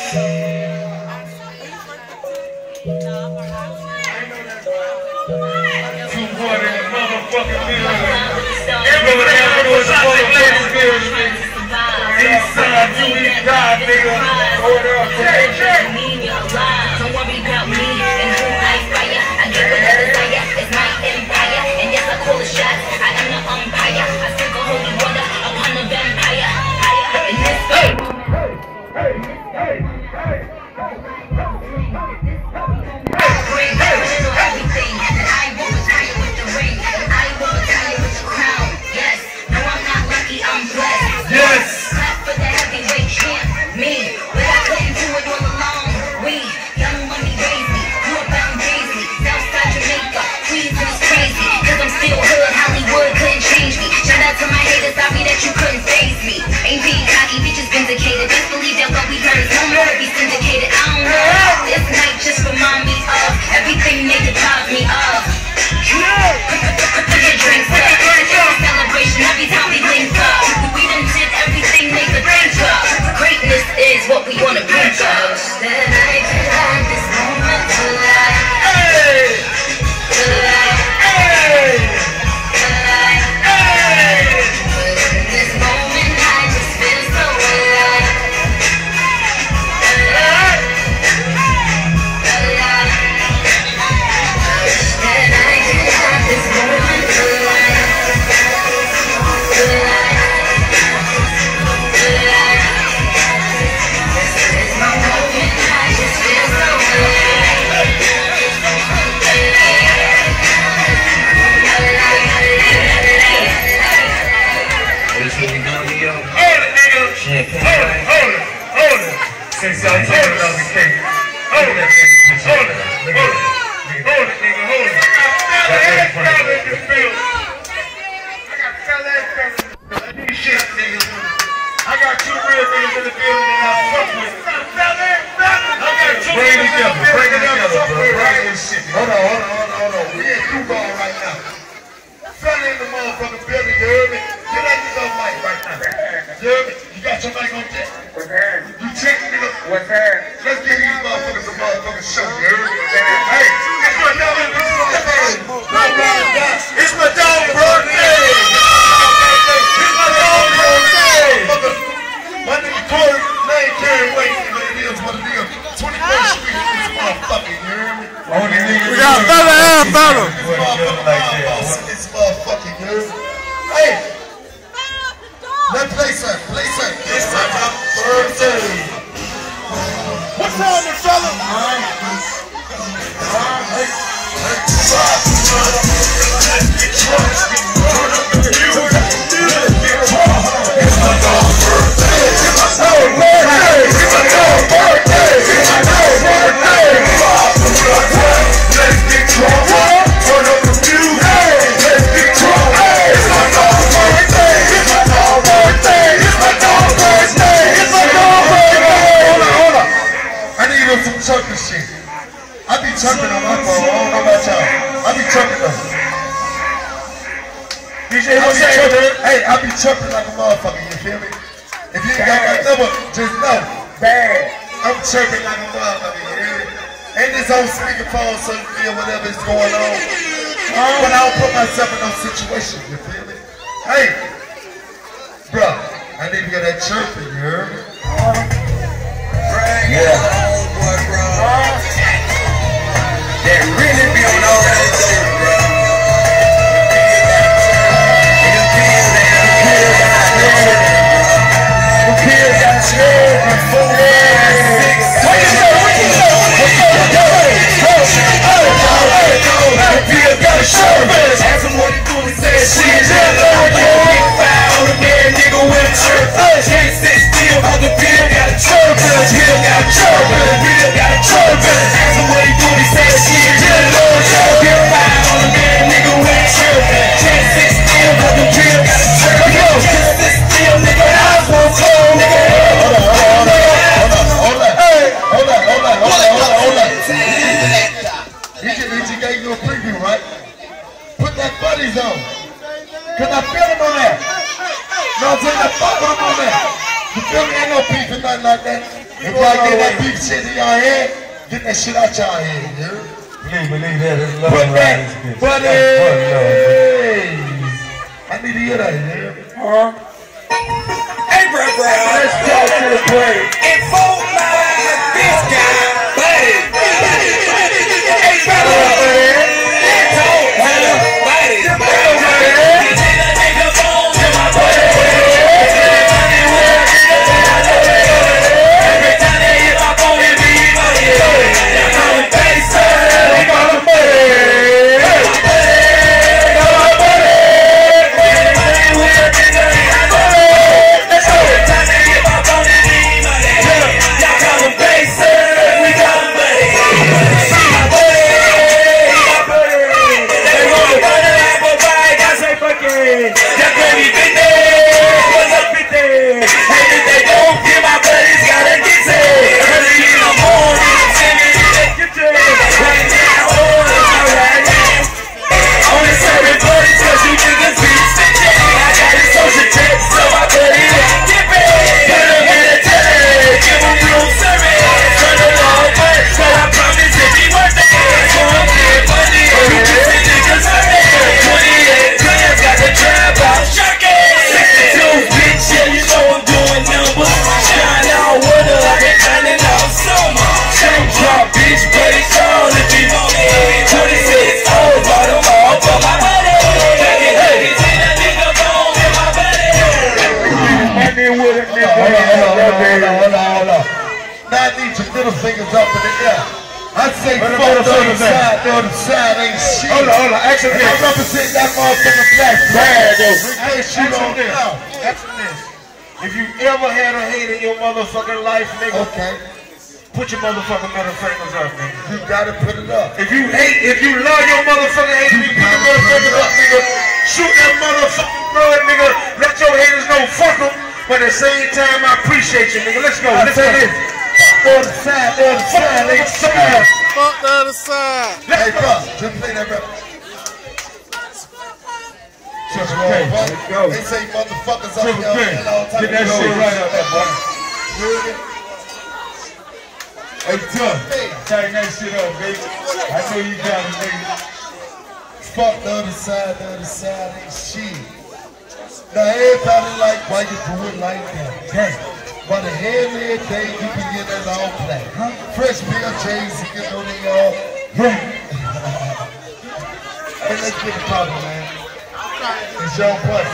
Since y'all talking about the cake. Hold it, nigga. Hold it. Hold it, nigga. Hold it. That's fella in the field. I got fella in these shit, niggas. I got two real niggas in the building that I fuck with. Bring it together. Bring it together, bro. Bring this shit. Hold on. We in Dubai right now. Fella in the motherfucking building, you heard me? Get that nigga on mic right now. You heard me? You got your mic on deck? You check it up. What's that? Let's get these motherfuckers a motherfucking show, you heard me? Hey, it's my dog birthday. It's my dog birthday. It's my dog birthday. My nigga Corey, name carry weight, nigga. It is what it is. 21st Street, this motherfucker, you heard me? We got fella and fella. This motherfucking, you heard me? Hey. Let's play something, It's my birthday. What's happening, fella? I be chucking on my phone. I don't know about y'all. I be chucking though. Hey, I be chucking like a motherfucker. You feel me? If you ain't got my number, just know. Bad. I'm chucking like a motherfucker. You hear me? And this on speakerphone so you feel whatever is going on. But I don't put myself in those situations. You feel me? Hey, bro, I need to get that chirping. You heard me? Yeah. That really be on all that shit, bro. The kids got children, 4, 6, 7. The kids got service. Ask him what he doing, he said shit. Big foul, the man nigga with a shirt. Can't sit still, all the pill got If y'all get that beef shit in y'all head, get that shit out y'all head, you heard? Believe that. It's love around this bitch. Buddy! I need to hear that, you heard? Hey, bro. Let's talk to the play. And for my this guy, buddy. Hey, brother. Fingers up in the air. I say fuck the other side ain't shit. Hold on. Action this. I represent that motherfucking black bag, though. Hey, shoot on this. Action this. If you ever had a hate in your motherfucking life, nigga, okay, put your motherfucking middle fingers up, nigga. You gotta put it up. If you love your motherfucking hate, you put your middle fingers up, nigga. Shoot that motherfucking blood, nigga. Let your haters know, fuck them. But at the same time, I appreciate you, nigga. Let's go. Let's do this. On the side, ain't side. Fuck the other side. Hey, bro, just play that rap. They say motherfuckers up here. Get that shit right up there, boy. Hey, tough. Tighten that shit up, baby. I know you got it, nigga. Fuck the other side ain't shit. Now everybody like why you do it like that. Damn. But the hell every day you can get that all black. Fresh Bill J's, you know they all. Hey, let's get it talking, man. It's your buddy.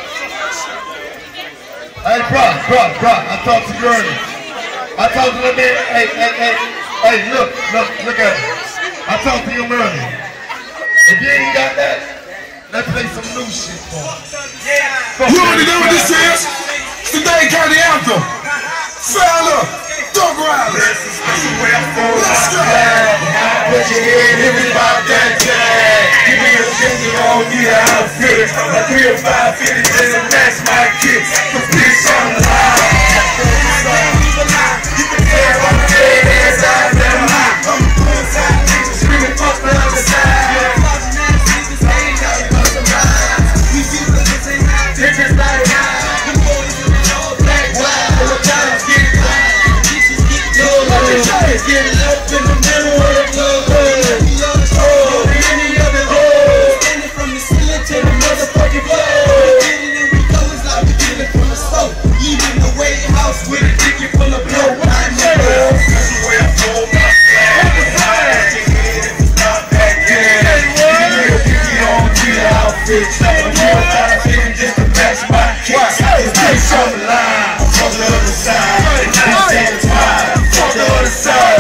Hey, bro, I talked to you earlier. I talked to the man. Hey, look at him. I talked to him earlier. If you ain't got that, let's play some new shit for him. You already know what this is? It's the Dade County anthem. Fella, Dog Riders. Let's go. Put your head in me about that tag. Give me a finger on me outfit. A 3 or 5 fitted to match my kicks. The bitch on the line. You can tell I'm the dead ass out there high. I'm the side niggas screaming fuck the other side. It's just like the boys in the all black wild. The times get black. Get up in the middle of the club. Oh, any other hole. Standing from the ceiling to the motherfucking floor. Get it and we go, it's like we get it from the stove. Even the White House with a ticket full of blow. I know that's the way I told my flag. Take it if it's not back then. Give me a on the outfit. I'm real fine fitting just to match my kicks. It's bitch on the line. From the other side. And I stand fine. From the other side.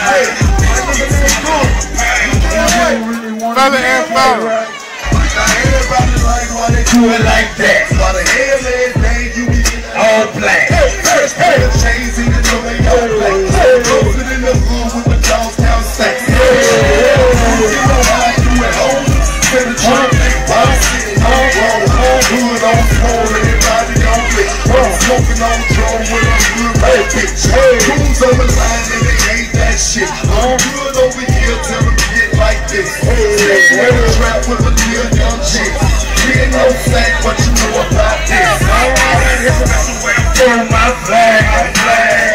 Brother and father. Everybody like why they do it like that. Why the hell everything you be all black. First pair of chains in the know they all black. Roasted in the hood with the Jonestown stacks. You know how I do it home. Spin the trunk, I'm sitting on roll. Hood on floor, everybody on lit. Smoking on Joe with a good red bitch. Coons on the line and they hate that shit. I'm good over here, tell them get like this. Wear the trap with a real young chick. We ain't no sack, but you know about this. For my flag,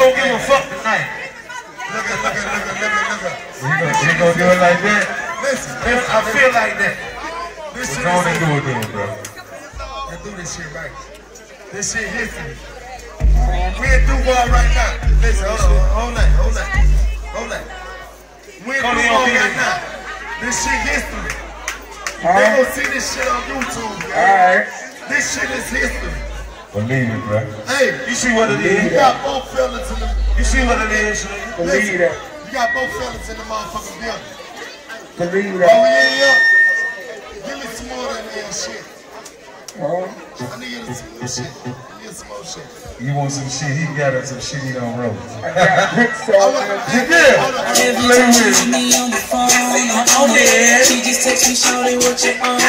don't give a fuck tonight. Look at. You gonna do it like that? Listen, I feel like that. this shit Go on and is do it then, bro. and do this shit right. This shit history. We in Duval right now. Listen, hold on. We in Duval right now. This shit history. They gonna see this shit on YouTube, man. Alright. This shit is history. Believe it, bro. Hey, You see what it you is? got both fellas in the. You see what it is? Believe that. You got both fellas in the motherfucking building. Believe Oh yeah. Give me some more of that damn shit. I need some more shit. Some more shit. You want some shit? He got us some shit he don't roll. Every time you me on the phone, I'm on there. She just text me, shawty, what you on?